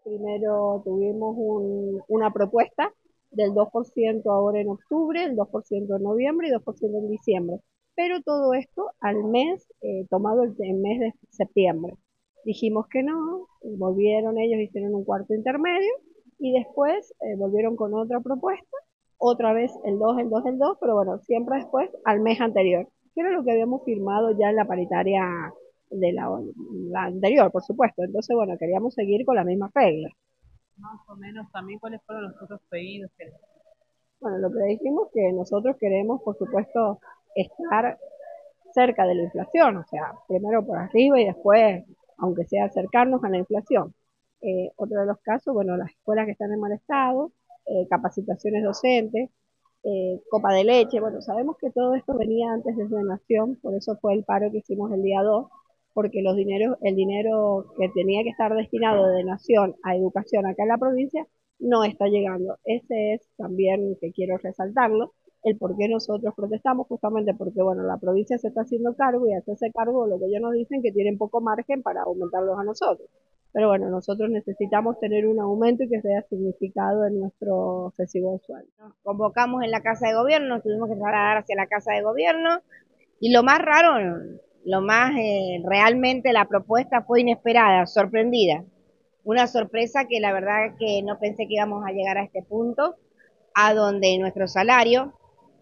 Primero tuvimos una propuesta del 2% ahora en octubre, el 2% en noviembre y 2% en diciembre. Pero todo esto al mes, tomado el mes de septiembre. Dijimos que no, volvieron ellos, hicieron un cuarto intermedio y después volvieron con otra propuesta, otra vez el 2, el 2, el 2, pero bueno, siempre después al mes anterior, que era lo que habíamos firmado ya en la paritaria de la anterior, por supuesto. Entonces, bueno, queríamos seguir con la misma regla. Más o menos también cuáles fueron los otros pedidos que Bueno, lo que dijimos que nosotros queremos, por supuesto, estar cerca de la inflación, o sea, primero por arriba y después, aunque sea acercarnos a la inflación. Otro de los casos, bueno, las escuelas que están en mal estado, capacitaciones docentes, copa de leche, bueno, sabemos que todo esto venía antes desde Nación, por eso fue el paro que hicimos el día 2, porque el dinero que tenía que estar destinado de Nación a educación acá en la provincia no está llegando. Ese es también que quiero resaltarlo, el por qué nosotros protestamos, justamente porque, bueno, la provincia se está haciendo cargo y hacerse cargo de lo que ellos nos dicen que tienen poco margen para aumentarlos a nosotros. Pero bueno, nosotros necesitamos tener un aumento y que sea significado en nuestro recibo de sueldo. Nos convocamos en la Casa de Gobierno, nos tuvimos que trasladar hacia la Casa de Gobierno y lo más raro, lo más realmente la propuesta fue inesperada, sorprendida. Una sorpresa que la verdad que no pensé que íbamos a llegar a este punto, a donde nuestro salario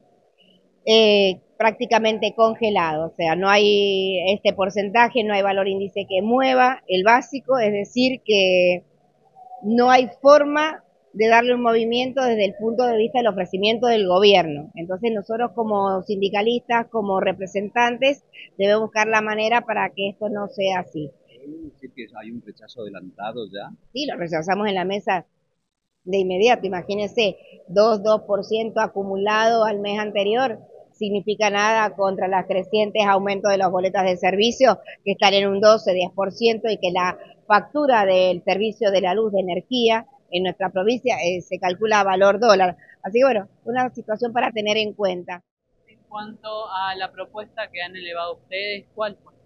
prácticamente congelado, o sea, no hay este porcentaje, no hay valor índice que mueva el básico, es decir, que no hay forma de darle un movimiento desde el punto de vista del ofrecimiento del gobierno. Entonces nosotros como sindicalistas, como representantes, debemos buscar la manera para que esto no sea así. Decir que hay un rechazo adelantado ya. Sí, lo rechazamos en la mesa de inmediato. Imagínense, 2% acumulado al mes anterior significa nada contra las crecientes aumentos de las boletas de servicio, que están en un 12-10%, y que la factura del servicio de la luz de energía en nuestra provincia se calcula a valor dólar. Así que bueno, una situación para tener en cuenta. en cuanto a la propuesta que han elevado ustedes, ¿cuál fue?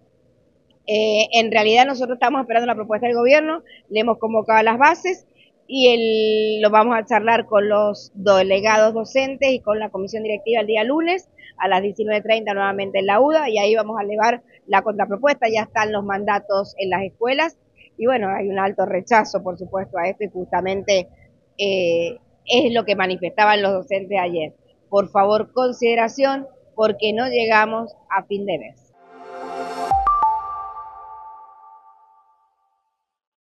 En realidad nosotros estamos esperando la propuesta del gobierno, le hemos convocado a las bases y lo vamos a charlar con los delegados docentes y con la comisión directiva el día lunes a las 19:30 nuevamente en la UDA, y ahí vamos a elevar la contrapropuesta. Ya están los mandatos en las escuelas y bueno, hay un alto rechazo por supuesto a esto, y justamente es lo que manifestaban los docentes ayer. Por favor, consideración, porque no llegamos a fin de mes.